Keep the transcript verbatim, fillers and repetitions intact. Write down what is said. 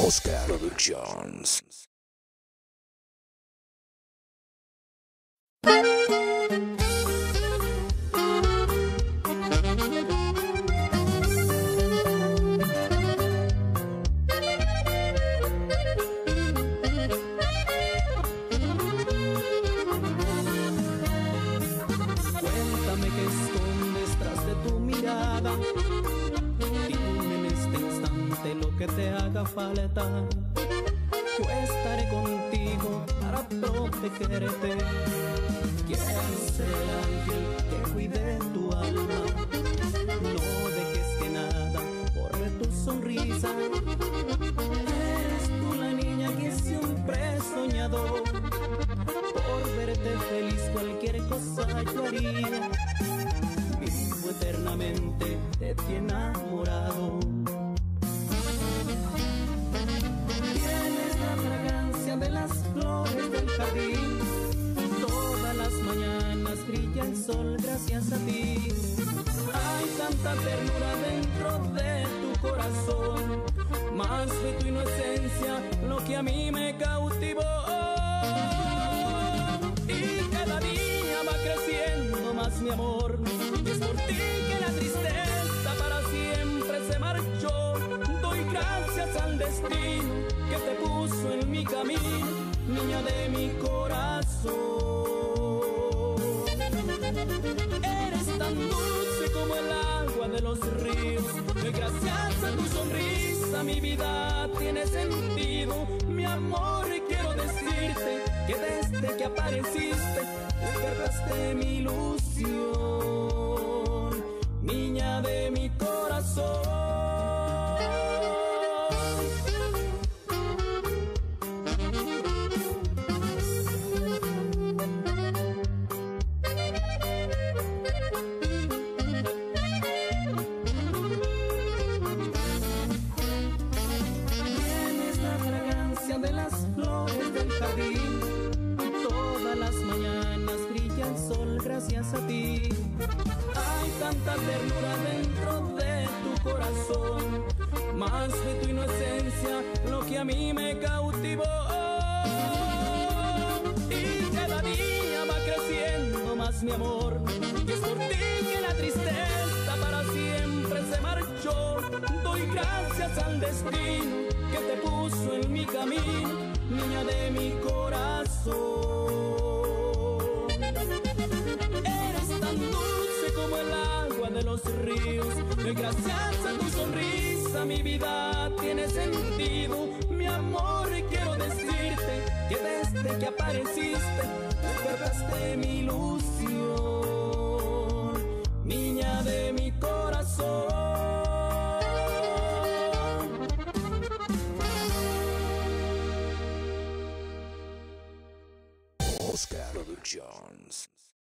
Oscar Productions. Cuéntame qué escondes tras de tu mirada. Dime en este instante lo que te haga falta. Yo estaré contigo para protegerte. Quiero ser el ángel que cuide tu alma. No dejes que nada borre tu sonrisa. Eres tú la niña que siempre he soñado. Por verte feliz cualquier cosa yo haría. Vivo eternamente de ti enamorado. Tienes la fragancia de las flores del jardín. Todas las mañanas brilla el sol gracias a ti. Hay tanta ternura dentro de tu corazón, más de tu inocencia lo que a mí me cautivó. Mi amor, es por ti que la tristeza para siempre se marchó. Doy gracias al destino que te puso en mi camino, niña de mi corazón. Eres tan dulce como el agua de los ríos. Doy gracias a tu sonrisa mi vida tiene sentido. Mi amor, quiero decirte que desde que apareciste despertaste mi ilusión, niña de mi corazón. Tienes la fragancia de las flores del jardín. Todas las mañanas brilla el sol gracias a ti. Hay tanta ternura dentro de tu corazón, más de tu inocencia lo que a mí me cautivó. Y cada día va creciendo más mi amor, y es por ti que la tristeza para siempre se marchó. Doy gracias al destino que te puso en mi camino, niña de mi corazón. Eres tan dulce como el agua de los ríos. Doy gracias a tu sonrisa mi vida tiene sentido. Mi amor, quiero decirte que desde que apareciste despertaste mi ilusión, niña de mi corazón. Oscar Productions.